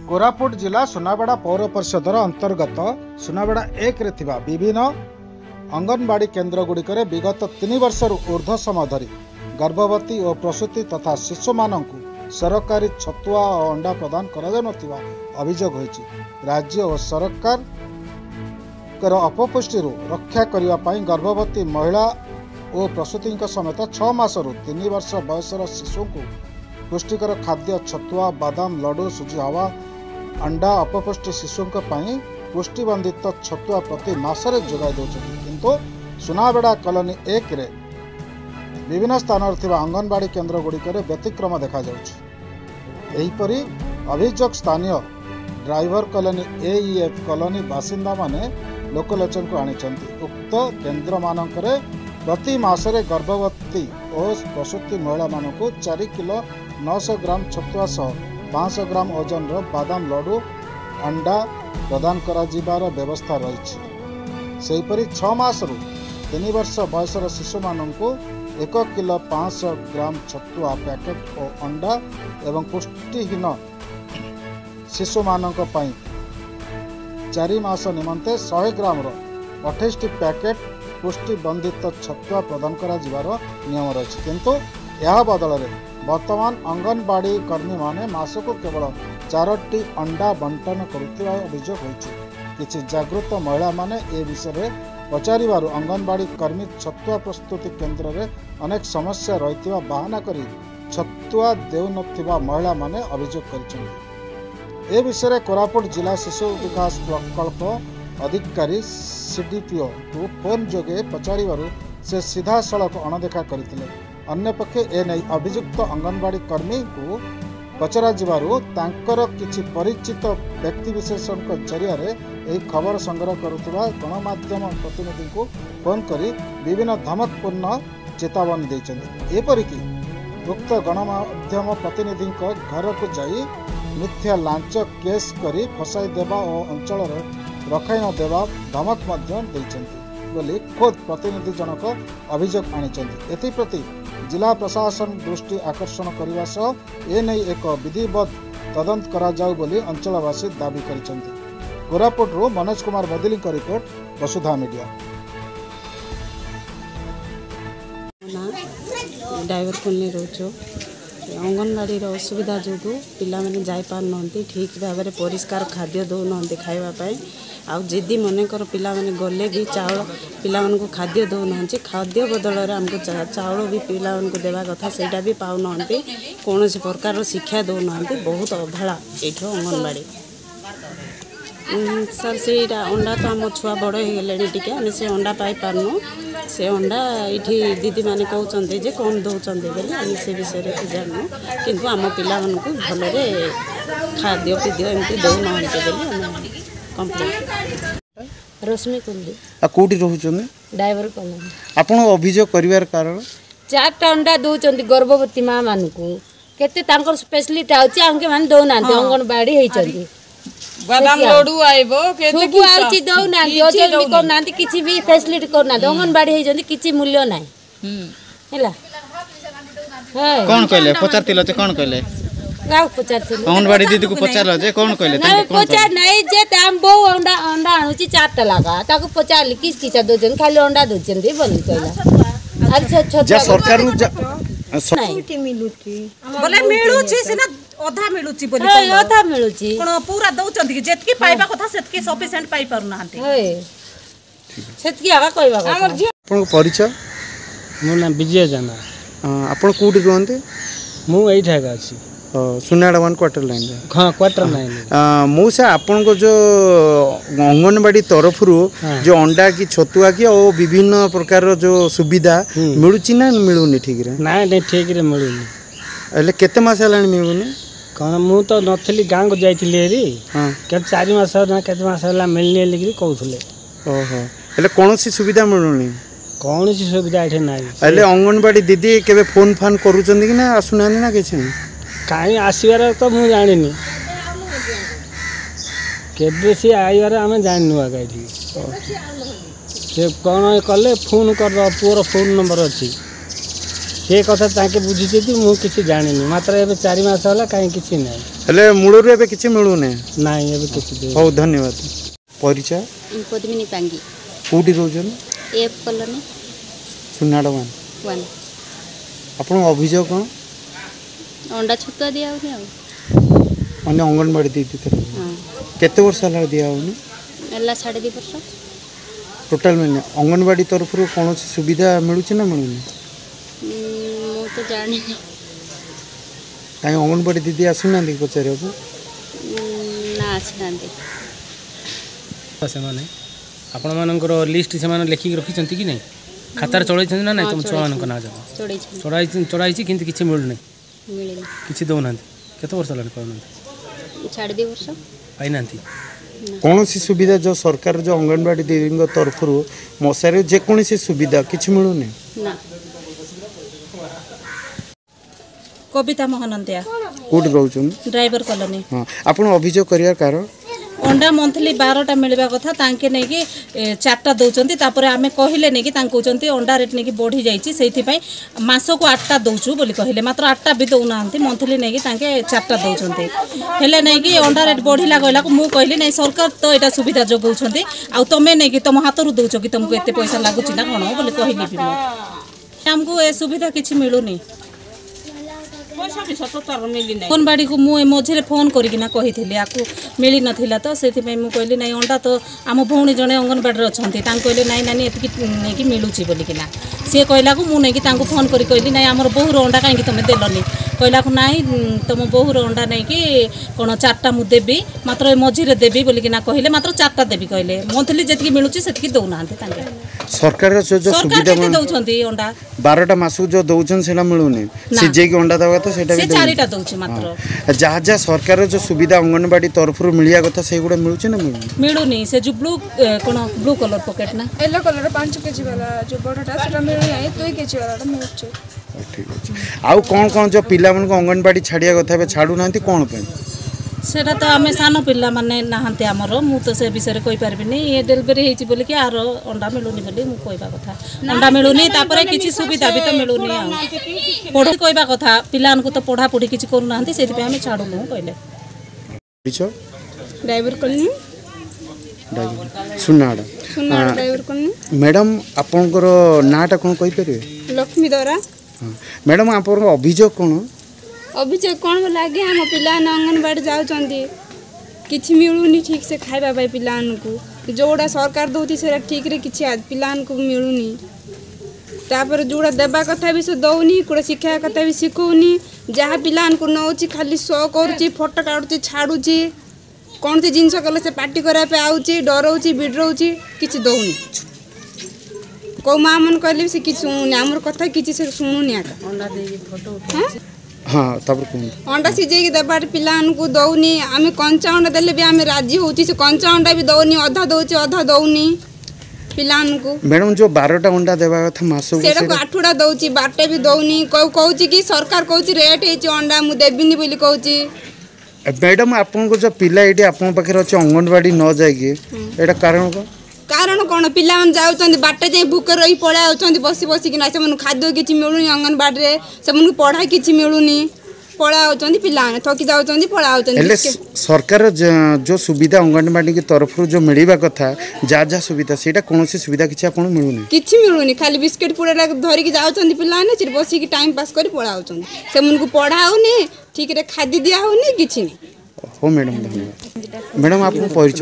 कोरापुट जिला सुनाबेड़ा पौर परिषदर अंतर्गत सुनाबेड़ा एक रे थिबा विभिन्न अंगनवाड़ी केन्द्र गुड़िकर विगत 3 वर्ष ऊर्ध्व समय धरी गर्भवती और प्रसूति तथा शिशु मानकु सरकारी छतुआ और अंडा प्रदान करा अभियोग होइछि। राज्य और सरकार अपपुष्टि रक्षा करने गर्भवती महिला और प्रसूति समेत 6 मासरू 3 वर्ष बयसर शिशु को पुष्टिकर खाद्य छतुआ बादाम लड्डू सुजी हवा अंडा अपपुष्टि शिशु पुष्टिबंधित छतुआ प्रति मासरे जोगाई दौरान किंतु सुनाबेड़ा कॉलोनी 1 रे विभिन्न स्थान अंगनवाड़ी केन्द्र गुड़िकर व्यतिक्रम देखा एहीपरि अभियोग स्थानीय ड्राइवर कॉलोनी एईएफ कॉलोनी बासिंदा माने लोकलोचन को आनी उक्त केन्द्र मानकरे प्रति मासरे गर्भवती और प्रसूति महिला मानक 4 किलो 900 ग्राम छतुआ सह 500 ग्राम ओजन बादाम लड्डू अंडा प्रदान करार व्यवस्था रही। सेहीपरि 6 मासरू 3 वर्ष बयसर शिशु मानक 1 किलो 500 ग्राम छतुआ पैकेट और अंडा एवं पुष्टिहीन शिशु मानक 4 मास निमंते 100 ग्राम 28 पैकेट पुष्टिबंधित छतुआ प्रदान करार नियम रही किंतु यह बदल में वर्तमान अंगनवाड़ी कर्मी माने मासको केवल 4टी अंडा बंटन करुवा अभियोग होइछि। किछि जागृत महिला माने ए विषय पचारिबार अंगनवाड़ी कर्मी छतुआ प्रस्तुति केन्द्र में अनेक समस्या रही बहाना करी छतुआ देउनथिबा महिला माने अभियोग करिसेंति। ए विषय कोरापुट जिला शिशु विकास प्रकल्प अधिकारी सीडीपीओ को फोन जोगे पचारिबार से सीधा सड़क अणदेखा करथिले। अन्य पक्षे एने अभियुक्त अंगनवाड़ी कर्मी को पचरा तांकर किछि परिचित व्यक्ति विशेषण जरिया यह खबर संग्रह करुवा गणमाध्यम प्रतिनिधि को फोन करी विभिन्न धमकपूर्ण चेतावनी देइछन्ति। एपरिकी उक्त गणमाध्यम प्रतिनिधि घर को जाई मिथ्या लांच केस करी फसाई देवा और अंचल रखाई न देवा धमक बोली खोद प्रतिनिधि जनक अभियोग आनिछन्ति। एथिप्रति जिला प्रशासन दृष्टि आकर्षण करने सह एने एक विधिवत तदंत करा जाऊ बोली अंचलवासी दाबी करिसेंति। कोरापुट रो मनोज कुमार बदली का report Vasudha media. Driver colony रोचो अंगनवाड़ी असुविधा जो पिला माने जाई पार नहंती ठीक भाव में परिष्कार खाद्य दौ नहंती खाइबापी आउ जिदी मनकर पिला माने गले भी चाउल पिला मानक खाद्य दौ नहंती खाद्य बदल आमको चाउल भी पिला मानक देवा कथा सेटा भी पाउ नहंती कौन प्रकार शिक्षा दौ नहंती बहुत अवहेला एठो अंगनवाड़ी सर से अंडा तो आम छुआ बड़ हो गले टी आम से अंडा पाई पारनु से अंडा ये दीदी मैंने कहते जे कौन दौरान बोले आम से विषय जानू किंतु आम पिला मानक भलरे खाद्य पीद्य एमती दौ ना कंप्लेंट रश्मि कुंडी कौटी रोचन ड्राइवर कॉलोनी आपण अभियोग करिवार कारण 4टा अंडा दौरान गर्भवती माँ मानक केते तांकर स्पेशलिटी आउची आंके माने दौ ना अंगनवाड़ी हेचंती बादाम लड्डू आइबो केते सब आउची दौ ना ओजन भी कर ना किछि भी फैसिलिटी कर ना अंगनवाड़ी हेचंती किछि मूल्य नाही हैला कौन कहले पचारतिलो जे कौन कहले गाव पचारतिलो अंगनवाड़ी दीदी को पचारलो जे कौन कहले ना पचार नहीं जे ताम बो अंडा अंडा आनुची 4टा लगा ताको पचारली किस किसा दोजन खाली अंडा दोजन दे बोली कहला अरे जे सरकार बोले मिलुची सिना अधा मिलुची बोली अधा मिलुची कोन पूरा दउचंती कि जेतकी पाइबा कथा सेतकी सफिशिएंट पाइ पारु नाहंती होय सेतकी आगा कहबा कथा आपन परिचय मो नाम विजय जाना आपन कोठी रहंते मु एई ठाका अछि सुनाड़ा 1 क्वार्टर लाइन हां क्वार्टर लाइन मौसा आपन को जो अंगनवाड़ी तरफ जो अंडा की छतुआ की और विभिन्न प्रकार जो सुविधा मिलुची ना मिलुनी ठीक रे ना नहीं ठीक रे मिलुनी एले केते मास हलानी मिलुनी कौन मु तो नथली गाँव को जाइथिली हेरी हां के 4 मास ना केते मास हला मिलनी लेकिन कहउथले ओहो एले कोनोसी सुविधा मिलुनी कौन सी सुविधा एठे नाही एले अंगनवाड़ी दीदी केबे फोन फान करूचंदी कि ना आसुनानी ना किछ कहीं आसबार तो मुझे जानी केबे सी आईबार आम जानू आगे से कौन कले फोन कर पुअर फोन नंबर अच्छी ସେ କଥା ତାଙ୍କେ ବୁଝିଛନ୍ତି ମୁଁ କିଛି ଜାଣିନି ମାତ୍ର ଏବେ 4 ମାସ ହେଲା କାହିଁ କିଛି ନାହିଁ ହେଲେ ମୂଳରୁ ଏବେ କିଛି ମିଳୁନି ନାଇଁ ଏବେ କିଛି ହଉ ଧନ୍ୟବାଦ ପରିଚୟ पद्मिनी पांगी କୋଉଠି ରହୁଛନ୍ତି एफ कॉलोनी ସୁନାଡ଼ ମାନ 1 ଆପଣଙ୍କ ଅଭିଯୋଗ କ'ଣ अंडा छुआ दिया ମାନେ ଅଙ୍ଗନବାଡ଼ି ଦେଇଥିଲେ କେତେ ବର୍ଷ ହେଲା ଦିଆ ହେଉନି एला 2.5 वर्ष ଟୋଟାଲ ମାନେ ଅଙ୍ଗନବାଡ଼ି ତରଫରୁ କୌଣସି ସୁବିଧା ମିଳୁଛି ନା ମିଳୁନି मु तो जानी କାହିଁ ଅଙ୍ଗନବାଡ଼ି ଦିଦି ଆସୁନାହାନ୍ତି ପଚାରିବାକୁ ना आसना ସେମାନେ ଆପଣମାନଙ୍କର ଲିଷ୍ଟ ସେମାନେ ଲେଖିକି ରଖିଛନ୍ତି କି ନାହିଁ ଖାତାରେ ଚଳାଇଛନ୍ତି ନା ନାହିଁ ତୁମ ଛୁଆମାନଙ୍କ ନାଁ ଯାକ ଚଢ଼ାଇଛି କିନ୍ତୁ କିଛି ମିଳୁନାହିଁ मिले କିଛି ଦେଉନାହାନ୍ତି କେତେ ବର୍ଷ ହେଲାଣି ପାଉନାହାନ୍ତି 2.5 वर्ष ପାଇନାହାନ୍ତି କୌଣସି ସୁବିଧା ଯେଉଁ ସରକାର ଯେଉଁ ଅଙ୍ଗନବାଡ଼ି ଦିଦିଙ୍କ ତରଫରୁ ମଶାରେ ଯେକୌଣସି ସୁବିଧା କିଛି ମିଳୁନି ना कविता महानंदिया କେଉଁଠି ରହୁଛନ୍ତି ड्राइवर कॉलोनी ହଁ ଆପଣ ଅଭିଯୋଗ କରିବା କାରଣ अंडा मंथली 12टा मिलवा कथा तांके नहीं कि 4टा दौरान तापर आम कहले नहीं कि कहते अंडा रेट नहीं कि बढ़ी जाइए मास को 8टा दौचु बोली कहले मात्र 8टा भी दौना मंथली नहीं कि 4टा दौरान हेले नहीं कि अंडा रेट बढ़ला कहला मुझे कहली नहीं सरकार तो यहाँ सुविधा जगाऊँ आ तुम नहीं कि तुम हाथ दौच कि तुमको एत पैसा लगुच ना कौन बोली कहली भी आमको ए सुविधा किसी मिलूनी अंगनवाड़ी को मुझे मझे फोन करना कही आपको मिली नाला तो से कहली ना अंडा तो आम भौणी जड़े अंगनवाड़ी अच्छा कहले नाई नानी एति मिलूची बोलिकिना सी कहला मुझे फोन कर कहली ना आम बोहूर अंडा कहीं तुम देलनी कहला नाई तुम बोहूर अंडा नहीं कि कौन 4टा मुझे देवी मात्र मझे देवी बोलिकिना कहले मात्र 4टा देवी कहले मंथली जी मिलूची से दौना सरकार सुविधा अंडा 12टा मासକୁ जो दौछन सेना मिलुनी सिजेकी अंडा दवा तो सेटा भी 4टा दौची मात्र जहाँ जहाँ सरकार जो सुविधा अंगनवाड़ी तरफ मिलिया कथा से गुड़ा मिलुची ना मिलूनी से जो ब्लू कौन ब्लू कलर पॉकेट ना येलो कलर 5 केजी वाला जो बड़टा सेटा मिलु नाही 2 केजी वाला मिलुची ठीक अछि आउ कोन कोन जो पिला मन को अंगनवाड़ी छाड़िया कथा बे छाडू नांती कोन पे सेटा तो आमे सानो पिल्ला माने नाहंते हमर मु तो से विषय कहि परबिनी ये डेलिवरी हेची बोली कि आरो अंडा मिलुनी बोली मु कहबा कथा अंडा मिलुनी तापर किछि सुविधा भी तो मिलुनी पढ़ कहबा कथा पिलान को तो पढ़ा पढ़ी किछि करू नाहंती सेति पे हमें छाडू नु कहले ड्राइवर कॉलोनी सुनाड़ा ड्राइवर कॉलोनी मैडम आपनकर नाटा कोन कहि परिबे लक्ष्मी दरा मैडम आपन अभियोग कोन अभियोग कौन लगे आम पिला अंगनवाड़ी जाऊँगी किसी मिलूनी ठीक से खाଇବା ପାଇଁ ପିଲାମାନଙ୍କୁ जोड़ा सरकार दौती से ठीक रे किसी पिलानको मिलूनी तापर जोड़ा देवा कथा भी से दौनी कोड़ा शिक्षा कथा भी शिखौनी जहाँ पिलानको नौची खाली शो करुच्ची फोटो काटुची छाड़ुची कौन सी जिनस कले से पार्टी कराया आउची डराऊची बिडराऊची किसी दौनी कौ माँ मन कहले से किसी शुणुनी आमर कथा किसी से शुणुनी आका अंडा देगी फोटो हाँ तब अंडा सिझेकी देवार पिलानको दौनी आम कंचा अंडा देले भी आम राजी होची से कंचा अंडा भी दौनी अधा दौची अधा दौनी पिलानको मैडम जो 12टा अंडा देवा कथा मासो सेटा को 8टा दौची 12टा भी दौनी कहूची कि सरकार कहूची रेट हेची अंडा मु देबिनी बोली कहूची मैडम आपन को जो पिला एटी आपन पाखे अछि अंगनवाड़ी न जायकी एटा कारण को कारण कौन पिला जाऊँ बाटे जाए भूख रही पड़ा बसी बसिकिना से खाद्य किसी मिलूनी अंगनवाड़ी रे से पढ़ा किसी मिलूनी पड़ा पिला थकी जाऊँ पड़ा सरकार जो सुविधा अंगनवाड़ी की तरफ जो मिलवा कथा जहाँ जहाँ सुविधा सेटा कौन सी सुविधा किसी आपन मिलूनी किसी मिलूनी खाली बिस्किट पूरा धरिकी जाऊँ पिला बसिक टाइम पास कर पड़ा से पढ़ा होनी ठीक रे खाद्य दिया होनी किसी नहीं हो मैडम धन्यवाद मैडम आपको परिचय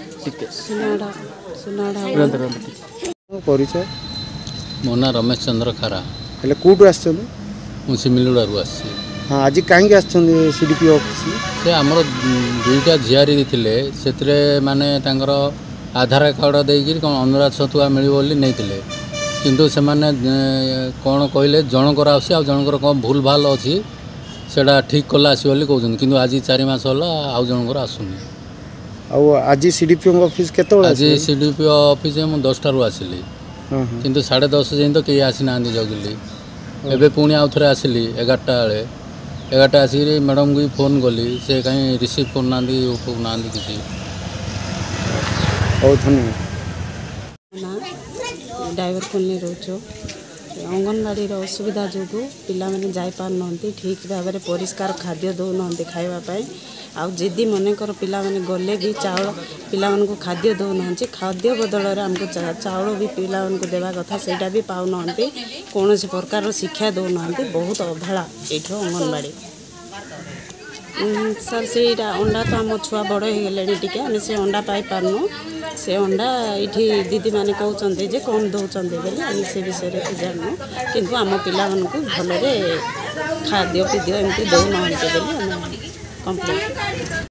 परिचय मो ना रमेश चंद्र खारा हेले कोटू आछन मु सिमिलुडारू आसी हाँ आज कहीं आछन सीडीपी ऑफिस से हमर दुईटा झियारी दिथिले सेतरे माने तांकर आधार कार्ड देकी कोन अनुराध सतुआ मिली बोली नैतिले किंतु से माने कोन कहले जनकर आसी आ जनकर कोन भूल भाल अछि सेडा ठीक कला आसी बोली कहउछन किंतु आज 4 मास होला आ जनकर आसुनी आज सीडीपी ऑफिस केतो आज सीडीपी ऑफिस मु 10टा रु आसिली किंतु 10:30 जाई तो केही आसी नांदी जगिली एबे पुणी आउ थरे आसिली 11टा बेले 11टा आसी मैडम को फोन कली से कहीं रिसीव कर नांदी उठो नांदी किसी बहुत धन्यवाद ड्राइवर कॉलोनी रोचो ଅଙ୍ଗନବାଡ଼ିର ଅସୁବିଧା ଯୋଗୁଁ ପିଲାମାନେ ଯାଇପାରୁନାହାନ୍ତି ଠିକ୍ ଭାବରେ ପରିଷ୍କାର ଖାଦ୍ୟ ଦେଉନାହାନ୍ତି ଖାଇବା ପାଇଁ ଆଉ ଯଦି ମନେକର ପିଲାମାନେ ଗଲେ ବି ଚାଉଳ ପିଲାମାନଙ୍କୁ ଖାଦ୍ୟ ଦେଉନାହାନ୍ତି ଖାଦ୍ୟ ବଦଳରେ ଆମକୁ ଚାଉଳ ବି ପିଲାମାନଙ୍କୁ ଦେବା କଥା ସେଇଟା ବି ପାଉନାହାନ୍ତି କୌଣସି ପ୍ରକାରର ଶିକ୍ଷା ଦେଉନାହାନ୍ତି ବହୁତ ଅବହେଳା ଏଇଠି ଅଙ୍ଗନବାଡ଼ି ସାର୍ ସେଇଟା ଅଣ୍ଡା ତ ଆମ ଛୁଆ ବଡ଼ ହେଇଗଲେଣି ଟିକେ ଆମେ ସେ ଅଣ୍ଡା ପାଇପାରୁନୁ ସେ ଅଣ୍ଡା ଏଇଠି ଦିଦିମାନେ କହୁଛନ୍ତି ଯେ କ'ଣ ଦେଉଛନ୍ତି ବୋଲି ଆମେ ସେ ବିଷୟରେ ଜାଣିନୁ କିନ୍ତୁ ଆମ ପିଲାମାନଙ୍କୁ ଭଲରେ ଖାଦ୍ୟ ପିଦ୍ୟ ଏମିତି ଦେଉନାହାନ୍ତି ବୋଲି ଆମେ କମ୍ପ୍ଲେନ୍